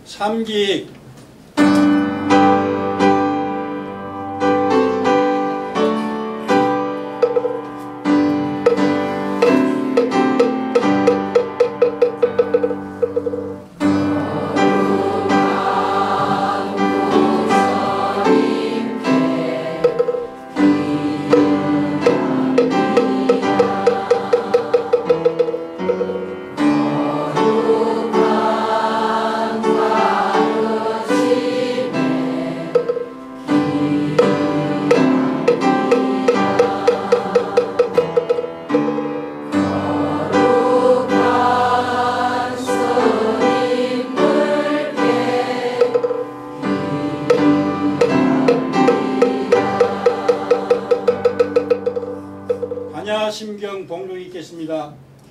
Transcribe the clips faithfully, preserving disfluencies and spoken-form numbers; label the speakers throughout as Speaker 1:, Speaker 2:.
Speaker 1: 삼기 심경 봉독이 있겠습니다.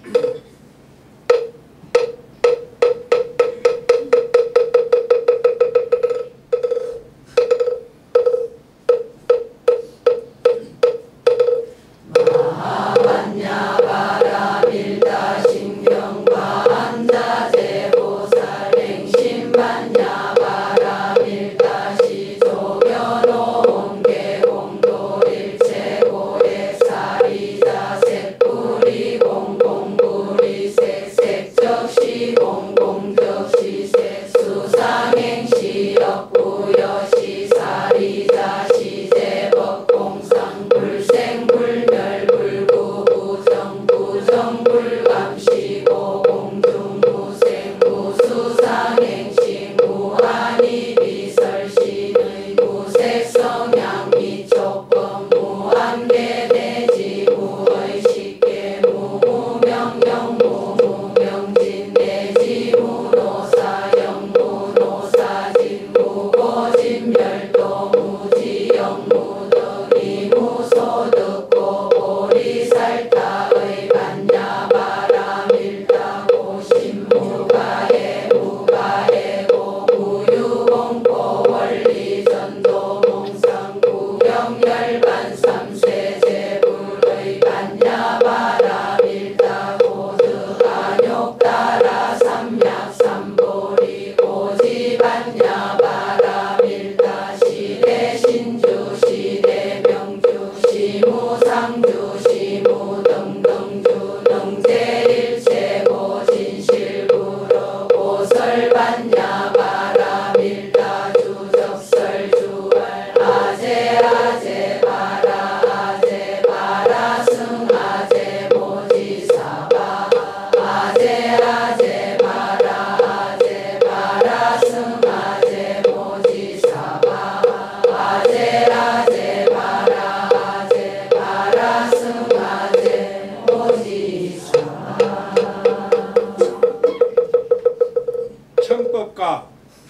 Speaker 1: 청법가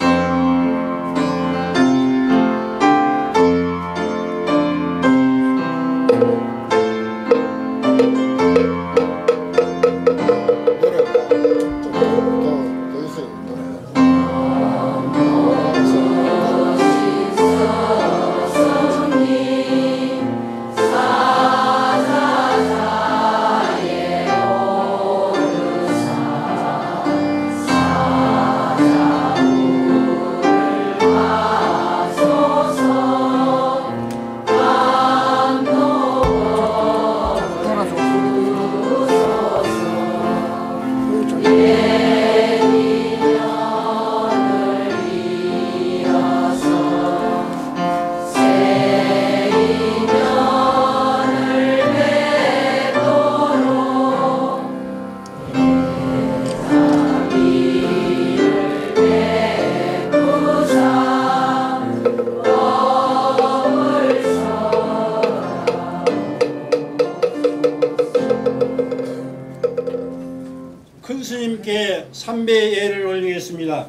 Speaker 1: 큰 스님께 삼배의 예를 올리겠습니다.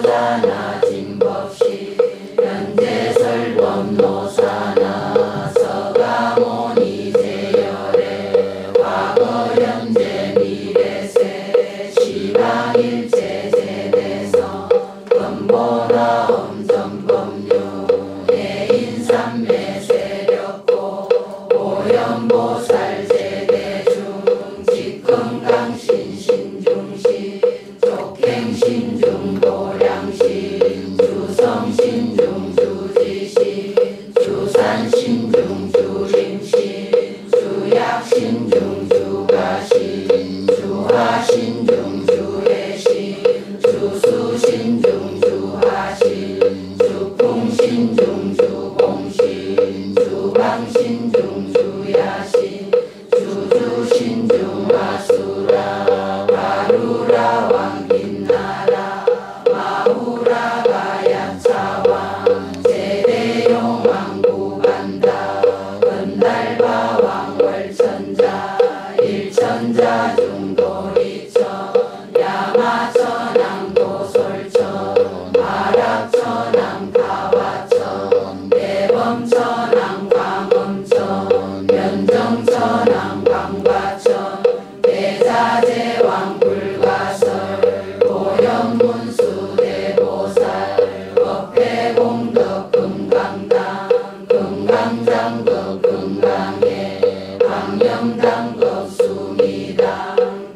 Speaker 2: 노자나 진법시 현재설법 노사나 서가모니 제열의 과거 현재 미래세 시방일체 제대성 근본화 엄정법류 해인삼매 세력고 오염보살 제대중 직금강신 신중신 족행신 중도량신 주성신 중주지신 주산신 중주림신 주약신 중주가신 주하신 중주해신 주수신 중주하신 주풍신 중주공신 주방신 중주야신 주주신 중아수라 가루라 왕빛나라 마후라 가야차왕 제대용 왕구간다 건달바 왕월천자 일천자 중도리천 야마천왕 도솔천 아락천왕 가와천 대범천왕 광엄천 면정천왕 광과천 대자재왕 불가설 고현문수 대보살 법회공덕 금강당 금강장덕 금강회 광명당덕 수미당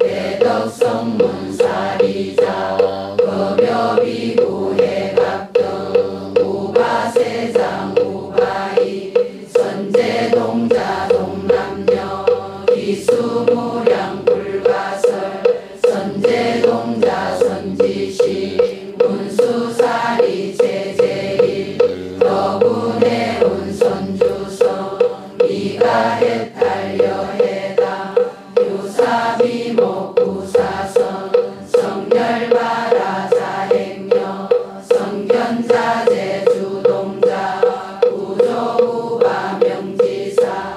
Speaker 2: 대덕성문사리자 급여비구해갑등 우바세장 우바이 선제동자 동남녀 기수무량 불가설 선제동자 선지시 문수사리 제제일 거군의 운선주성 미가해탈여해당 유사비목구사선 성열바라 자행녀 성견자재 주동자 구조우바 명지사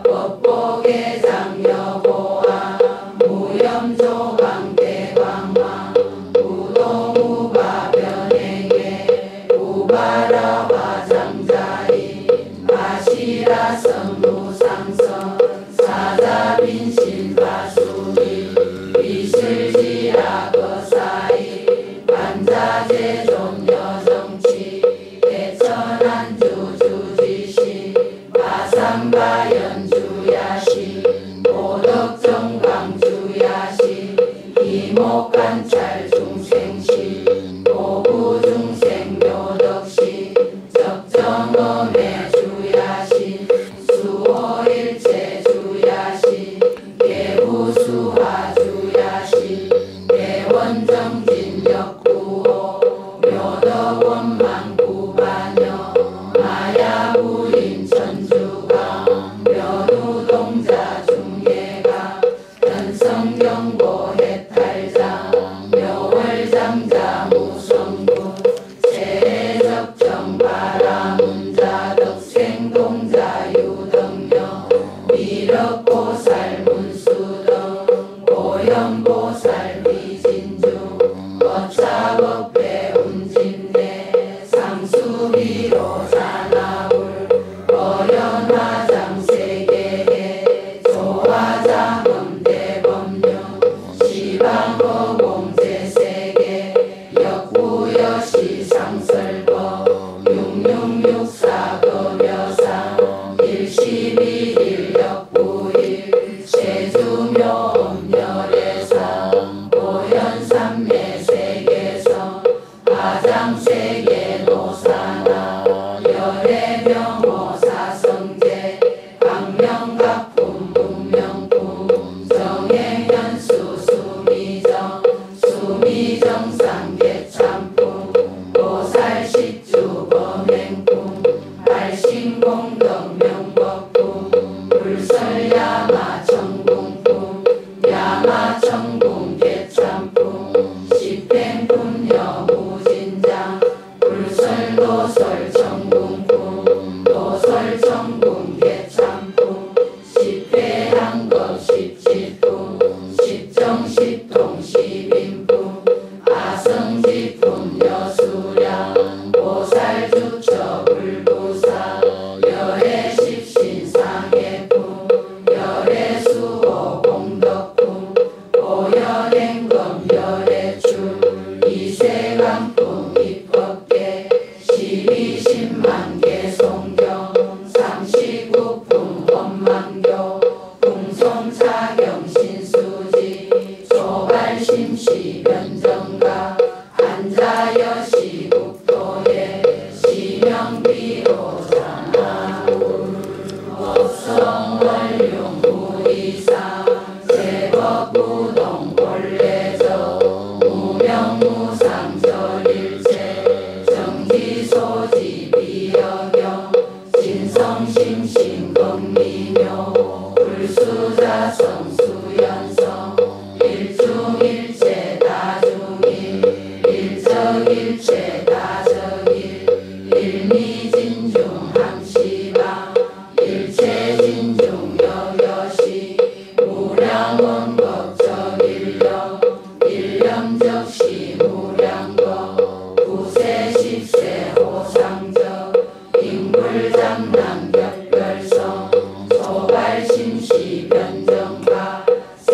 Speaker 2: 법보계장 여보왕 무염조강 대광왕 우동우바 변행해 우바라 화장자리 아시라 성루상성 사자빈신 바수리 비실지라 거사이 반자재존 여정치 대천안주 주지시 바삼바연 주야시 보덕정강 주야시 이목관찰 중생시 오구중생 묘덕시 적정엄의 주야시 수호일체 주야시 개우수화 주야시 대원정진 역구호 묘덕원망 구반여 마야부인 천주강 묘두동자 중계강 현성경보 해탈장 묘월장자 무성군 세적정 바라문자 덕생동자 유덕녀 미륵보살 문수등 고현보살 위진중 거차법배 운진대 상수비로 사나울 거연화장 세계해 조화장음 대법륜 시방거공제세계 역구여시 상설법 육육육사급여상 일십일일 역구일 세주묘엄열애상 고현삼매 세계성 화장세계 노사나 열애병호 사성제 강명각품 문명품 정행현수 수미정 수미정상 개참품 보살식주 범행품 발신공덕 명법품 불설야마 청궁품 야마청궁 개참품 십행품여 무진장 불설도설 청궁품 도설청궁 개참품 십회항법 십지품 십정십통 십인품 아성지품 여수 부자여 시국토에 시명비로자나 법성월룡 무이사 제법부동 본래적 무명무상절일체 정지소지 비여경 진성심신건미묘 불수자 성수연성 일중일체 다중일 일적일체 다적일 일미진중함시방 일체진중 여여시 무량원법적일령 일령적시 무량법 구세십세 호상적 인불장난격별성 소발심시 변정파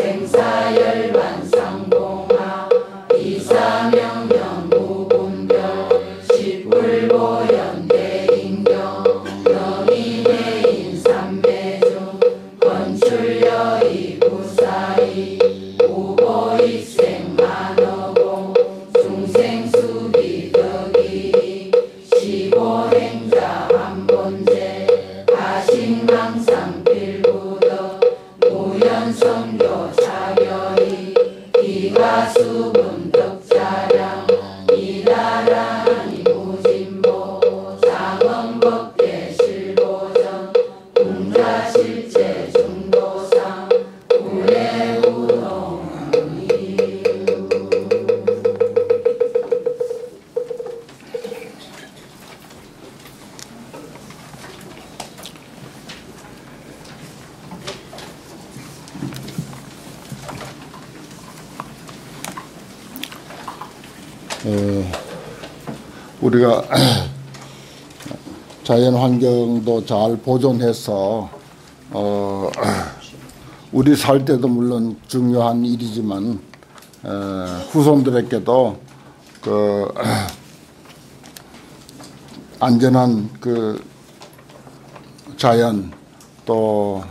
Speaker 2: 생사열반상봉하 이사명령 무분별 십불보연대인경 영인해인 삼매중 건출여의 구사이 우보익생 만어공 중생수비 덕이 시고행자 한본제 가식망상 필부덕 무연성교 자결이 기가수분 덕자량 이다라니 무진보 상언법계 실보전 공자실제 중도상 우레우동
Speaker 3: 어, 우리가 자연 환경도 잘 보존해서 어, 우리 살 때도 물론 중요한 일이지만 어, 후손들에게도 그 안전한 그 자연 또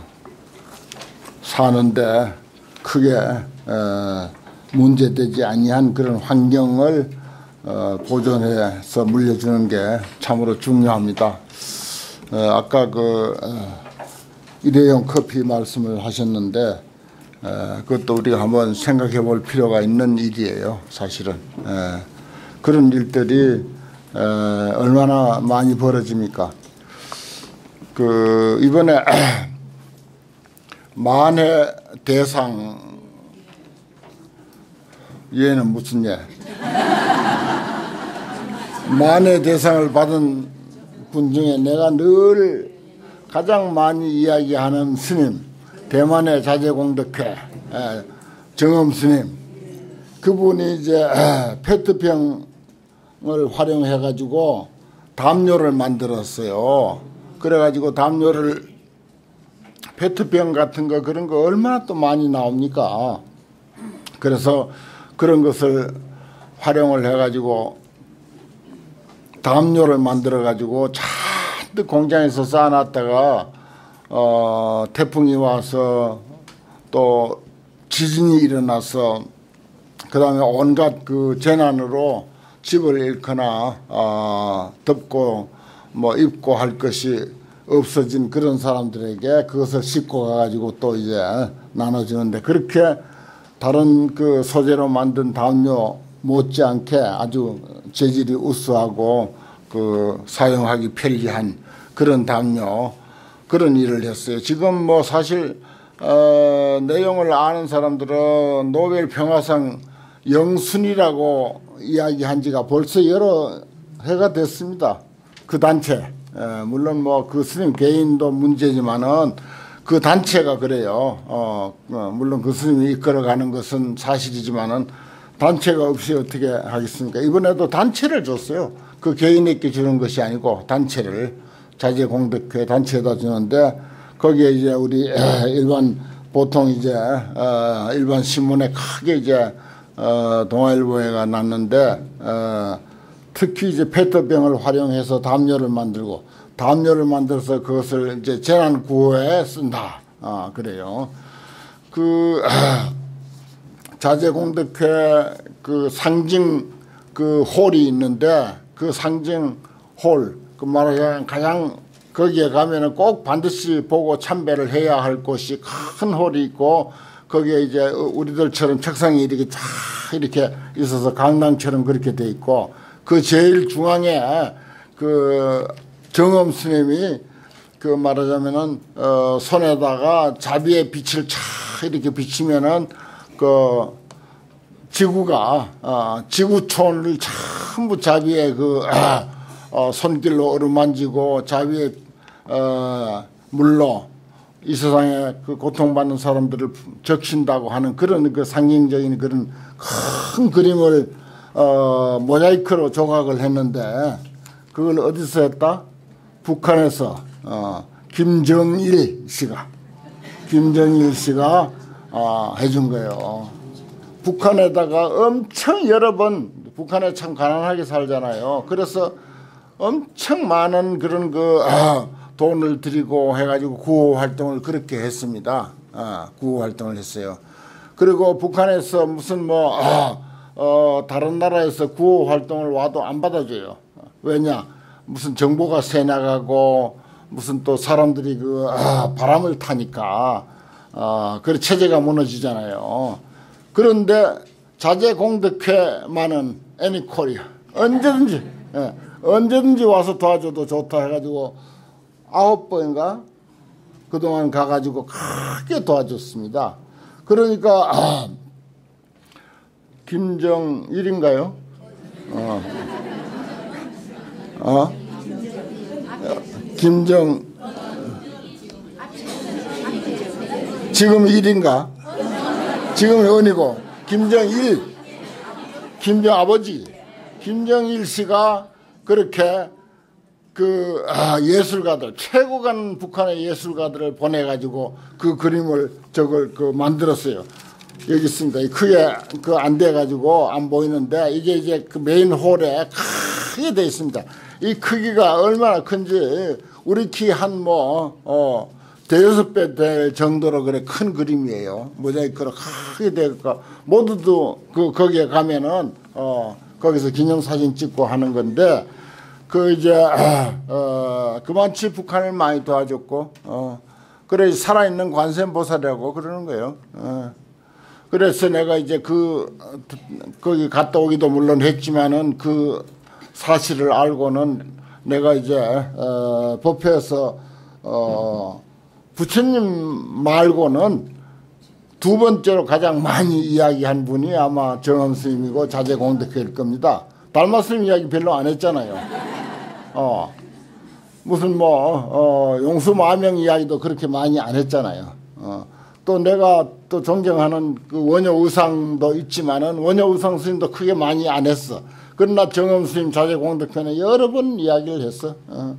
Speaker 3: 사는데 크게 어, 문제되지 아니한 그런 환경을 어, 보존해서 물려주는 게 참으로 중요합니다. 어, 아까 그 어, 일회용 커피 말씀을 하셨는데 어, 그것도 우리가 한번 생각해 볼 필요가 있는 일이에요. 사실은 어, 그런 일들이 어, 얼마나 많이 벌어집니까? 그 이번에 만해 대상 얘는 무슨 예? 만해 대상을 받은 분 중에 내가 늘 가장 많이 이야기하는 스님, 대만의 자제공덕회 정엄 스님, 그분이 이제 페트병을 활용해 가지고 담요를 만들었어요. 그래 가지고 담요를 페트병 같은 거 그런 거 얼마나 또 많이 나옵니까? 그래서 그런 것을 활용을 해가지고 담요를 만들어가지고 잔뜩 공장에서 쌓아놨다가 어, 태풍이 와서 또 지진이 일어나서 그 다음에 온갖 그 재난으로 집을 잃거나 어, 덮고 뭐 입고 할 것이 없어진 그런 사람들에게 그것을 싣고 가가지고 또 이제 나눠주는데 그렇게 다른 그 소재로 만든 담요 못지않게 아주 재질이 우수하고 그 사용하기 편리한 그런 담요 그런 일을 했어요. 지금 뭐 사실 어 내용을 아는 사람들은 노벨 평화상 영순이라고 이야기한 지가 벌써 여러 해가 됐습니다. 그 단체 에, 물론 뭐 그 스님 개인도 문제지만은 그 단체가 그래요. 어, 어, 물론 그 스님이 이끌어가는 것은 사실이지만은 단체가 없이 어떻게 하겠습니까? 이번에도 단체를 줬어요. 그 개인에게 주는 것이 아니고 단체를 자제공덕회 단체에다 주는데 거기에 이제 우리 일반 보통 이제 어, 일반 신문에 크게 이제 어, 동아일보에가 났는데 어, 특히 이제 페트병을 활용해서 담요를 만들고 담요를 만들어서 그것을 이제 재난 구호에 쓴다. 아, 그래요. 그 자제공덕회 그 상징 그 그 홀이 있는데 그 상징 홀, 그 말하자면 가장 거기에 가면은 꼭 반드시 보고 참배를 해야 할 곳이 큰 홀이 있고 거기에 이제 우리들처럼 책상이 이렇게 쫙 이렇게 있어서 강당처럼 그렇게 돼 있고 그 제일 중앙에 그 정엄 스님이 그 말하자면은 어 손에다가 자비의 빛을 쫙 이렇게 비치면은 그 지구가 어 지구촌을 전부 자비의 그 아, 어 손길로 어루만지고 자비의 어 물로 이 세상에 그 고통받는 사람들을 적신다고 하는 그런 그 상징적인 그런 큰 그림을 어 모자이크로 조각을 했는데 그걸 어디서 했다? 북한에서 어 김정일 씨가 김정일 씨가 어 해준 거예요. 북한에다가 엄청 여러 번 북한에 참 가난하게 살잖아요. 그래서 엄청 많은 그런 그 아, 돈을 들이고 해가지고 구호 활동을 그렇게 했습니다. 아, 구호 활동을 했어요. 그리고 북한에서 무슨 뭐 아, 어, 다른 나라에서 구호 활동을 와도 안 받아줘요. 왜냐? 무슨 정보가 새 나가고 무슨 또 사람들이 그 아, 바람을 타니까 아, 그 체제가 무너지잖아요. 그런데 자재공덕회만은 애니코리아 언제든지 예, 언제든지 와서 도와줘도 좋다 해가지고 아홉 번인가 그동안 가가지고 크게 도와줬습니다. 그러니까 아, 김정일인가요? 어. 어? 김정 지금 일인가? 지금 은이고 김정일 김정 아버지 김정일 씨가 그렇게 그 아, 예술가들 최고간 북한의 예술가들을 보내가지고 그 그림을 저걸 그 만들었어요. 여기 있습니다. 크게 그 안 돼가지고 안 보이는데 이게 이제 그 메인 홀에 크게 돼 있습니다. 이 크기가 얼마나 큰지 우리 키 한 뭐 어, 대여섯 배 될 정도로 그래 큰 그림이에요. 모자이크로 크게 되니까 모두도 그 거기에 가면은 어 거기서 기념사진 찍고 하는 건데 그 이제 어 그만치 북한을 많이 도와줬고 어 그래 살아있는 관세음보살이라고 그러는 거예요. 어. 그래서 내가 이제 그 거기 갔다 오기도 물론 했지만은 그 사실을 알고는 내가 이제 어 법회에서 어 부처님 말고는 두 번째로 가장 많이 이야기한 분이 아마 정엄 스님이고 자재공덕회일 겁니다. 달마 스님 이야기 별로 안 했잖아요. 어 무슨 뭐 어, 용수마명 이야기도 그렇게 많이 안 했잖아요. 어, 또 내가 또 존경하는 그 원효의상도 있지만은 원효의상 스님도 크게 많이 안 했어. 그러나 정엄 스님 자재공덕회는 여러 번 이야기를 했어. 어.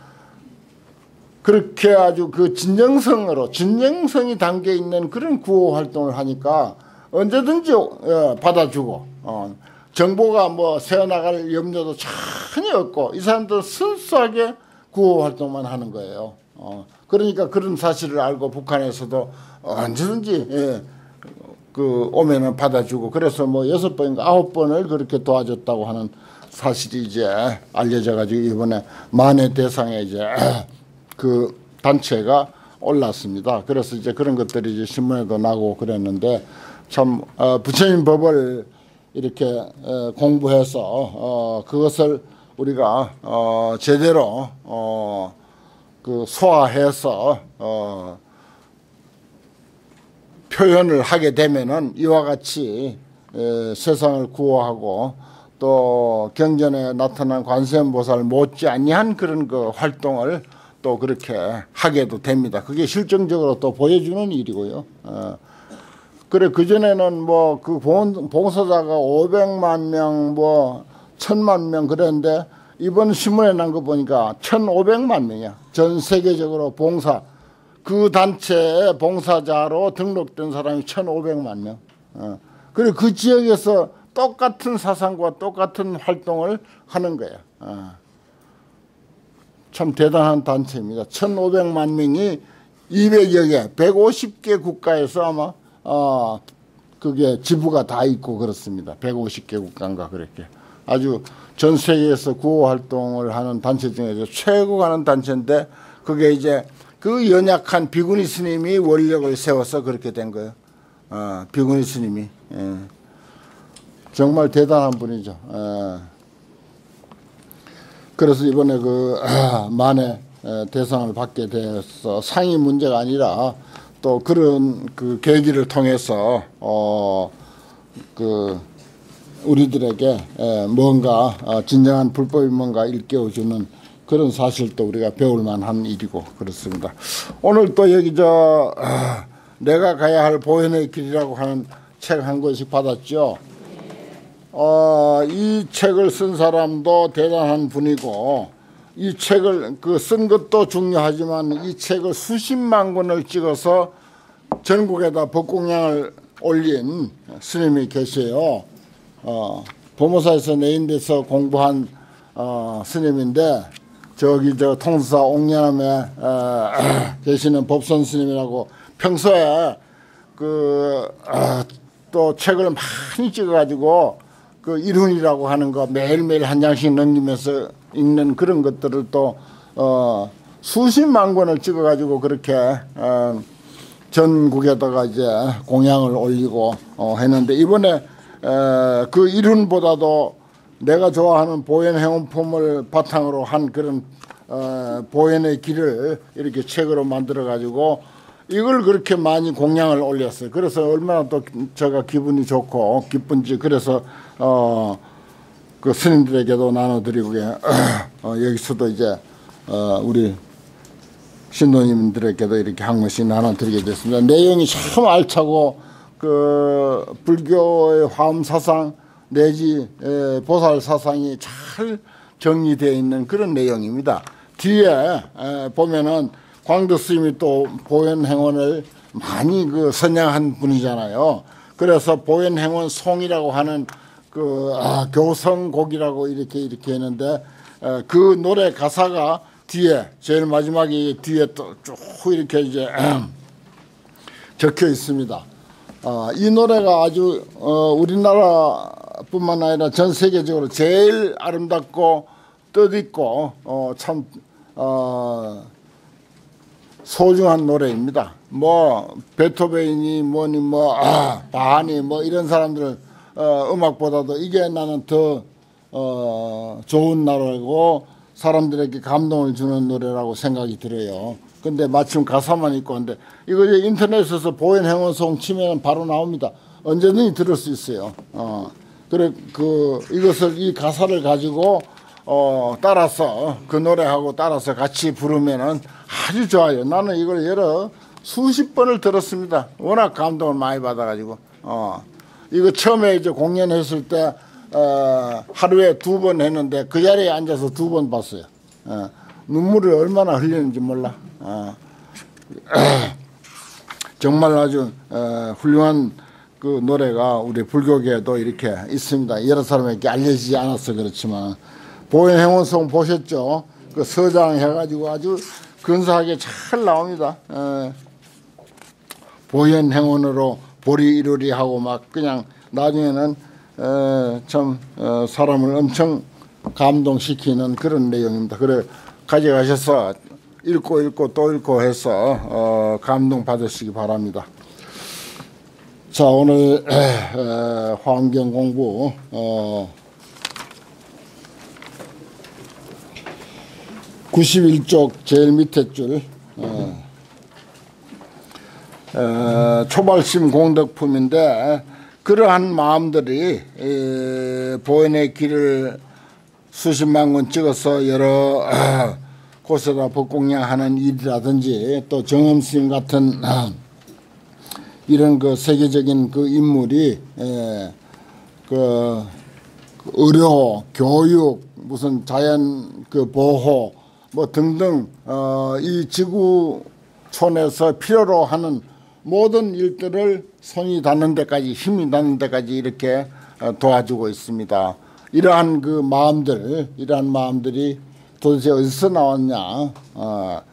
Speaker 3: 그렇게 아주 그 진정성으로 진정성이 담겨 있는 그런 구호 활동을 하니까 언제든지 어, 받아주고 어, 정보가 뭐 새어나갈 염려도 전혀 없고 이 사람들은 순수하게 구호 활동만 하는 거예요. 어, 그러니까 그런 사실을 알고 북한에서도 언제든지 예, 그 오면은 받아주고 그래서 뭐 여섯 번인가 아홉 번을 그렇게 도와줬다고 하는 사실이 이제 알려져 가지고 이번에 만해 대상에 이제 그 단체가 올랐습니다. 그래서 이제 그런 것들이 이제 신문에도 나고 그랬는데 참 어, 부처님 법을 이렇게 어, 공부해서 어, 그것을 우리가 어, 제대로 어, 그 소화해서 어, 표현을 하게 되면은 이와 같이 에, 세상을 구호하고 또 경전에 나타난 관세음보살 못지 아니한 그런 그 활동을 또 그렇게 하게도 됩니다. 그게 실정적으로 또 보여주는 일이고요. 어. 그래 그전에는 뭐 그 봉사자가 오백만 명 뭐 천만 명 그랬는데 이번 신문에 난 거 보니까 천오백만 명이야. 전 세계적으로 봉사 그 단체의 봉사자로 등록된 사람이 천오백만 명. 어. 그리고 그 지역에서 똑같은 사상과 똑같은 활동을 하는 거야. 어. 참 대단한 단체입니다. 천오백만 명이 이백여 개, 백오십 개 국가에서 아마 어, 그게 지부가 다 있고 그렇습니다. 백오십 개 국가인가 그렇게 아주 전 세계에서 구호 활동을 하는 단체 중에서 최고 가는 단체인데 그게 이제 그 연약한 비구니 스님이 원력을 세워서 그렇게 된 거예요. 어, 비구니 스님이. 예. 정말 대단한 분이죠. 예. 그래서 이번에 그 아, 만에 대상을 받게 돼서 상이 문제가 아니라 또 그런 그 계기를 통해서 어 그 우리들에게 뭔가 진정한 불법이 뭔가 일깨워주는 그런 사실도 우리가 배울 만한 일이고 그렇습니다. 오늘 또 여기 저 아, 내가 가야 할 보현의 길이라고 하는 책 한 권씩 받았죠. 어, 이 책을 쓴 사람도 대단한 분이고 이 책을 그 쓴 것도 중요하지만 이 책을 수십만 권을 찍어서 전국에다 법공양을 올린 스님이 계세요. 어, 보모사에서 내인돼서 공부한 어, 스님인데 저기 저 통수사 옥년암에 어, 계시는 법선 스님이라고 평소에 그 또 어, 책을 많이 찍어가지고 그 일훈이라고 하는 거 매일매일 한 장씩 넘기면서 읽는 그런 것들을 또 어, 수십만 권을 찍어가지고 그렇게 어, 전국에다가 이제 공양을 올리고 어, 했는데 이번에 에, 그 일훈보다도 내가 좋아하는 보현 행운품을 바탕으로 한 그런 어, 보현의 길을 이렇게 책으로 만들어 가지고 이걸 그렇게 많이 공양을 올렸어요. 그래서 얼마나 또 제가 기분이 좋고 기쁜지 그래서 어, 그 스님들에게도 나눠드리고 어, 여기서도 이제 어, 우리 신도님들에게도 이렇게 한 권씩 나눠드리게 됐습니다. 내용이 참 알차고 그 불교의 화엄 사상 내지 에, 보살 사상이 잘 정리되어 있는 그런 내용입니다. 뒤에 에, 보면은 광덕 스님이 또 보현행원을 많이 그 선양한 분이잖아요. 그래서 보현행원 송이라고 하는 그 아, 교성곡이라고 이렇게 이렇게 했는데 에, 그 노래 가사가 뒤에 제일 마지막에 뒤에 또 쭉 이렇게 이제 적혀 있습니다. 어, 이 노래가 아주 어, 우리나라뿐만 아니라 전 세계적으로 제일 아름답고 뜻있고 어, 참 어, 소중한 노래입니다. 뭐 베토벤이 뭐니 뭐 아, 바하니 뭐 이런 사람들 어, 음악보다도 이게 나는 더 어, 좋은 노래고 사람들에게 감동을 주는 노래라고 생각이 들어요. 근데 마침 가사만 있고 한데 이거 이제 인터넷에서 보현행원송 치면 바로 나옵니다. 언제든지 들을 수 있어요. 어, 그래 그 이것을 이 가사를 가지고 어, 따라서 그 노래하고 따라서 같이 부르면은 아주 좋아요. 나는 이걸 여러 수십 번을 들었습니다. 워낙 감동을 많이 받아가지고 어, 이거 처음에 이제 공연했을 때 어, 하루에 두 번 했는데 그 자리에 앉아서 두 번 봤어요. 어, 눈물을 얼마나 흘리는지 몰라. 어, 정말 아주 어, 훌륭한 그 노래가 우리 불교계에도 이렇게 있습니다. 여러 사람에게 알려지지 않아서 그렇지만 보현행원송 보셨죠? 그 서장 해가지고 아주 근사하게 잘 나옵니다. 어, 보현행원으로 보리 이루리 하고 막 그냥 나중에는 어, 참 어, 사람을 엄청 감동시키는 그런 내용입니다. 그래 가져가셔서 읽고 읽고 또 읽고 해서 어, 감동 받으시기 바랍니다. 자 오늘 에, 에, 화엄경 공부 어, 구십일 쪽 제일 밑에 줄 어, 어, 초발심 공덕품인데 그러한 마음들이 에, 보현의 길을 수십만 권 찍어서 여러 어, 곳에다 법공양하는 일이라든지 또 정엄스님 같은 어, 이런 그 세계적인 그 인물이 에, 그 의료, 교육, 무슨 자연 그 보호 뭐 등등 어, 이 지구촌에서 필요로 하는 모든 일들을 손이 닿는 데까지 힘이 닿는 데까지 이렇게 어, 도와주고 있습니다. 이러한 그 마음들, 이러한 마음들이 도대체 어디서 나왔냐? 어,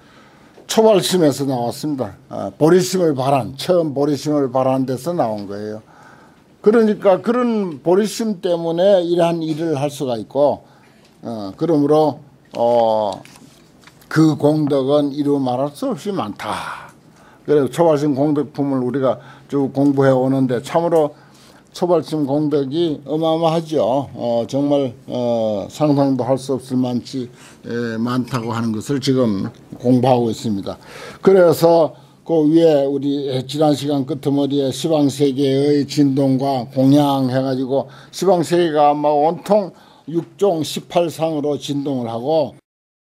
Speaker 3: 초발심에서 나왔습니다. 어, 보리심을 바란 처음 보리심을 바란 데서 나온 거예요. 그러니까 그런 보리심 때문에 이러한 일을 할 수가 있고, 어, 그러므로 어, 그 공덕은 이루 말할 수 없이 많다. 그래서 초발심 공덕품을 우리가 쭉 공부해 오는데 참으로 초발심 공덕이 어마어마하죠. 어, 정말 어, 상상도 할 수 없을 만치 에, 많다고 하는 것을 지금 공부하고 있습니다. 그래서 그 위에 우리 지난 시간 끄트머리에 시방세계의 진동과 공양 해가지고 시방세계가 아마 온통 육 종 십팔 상으로 진동을 하고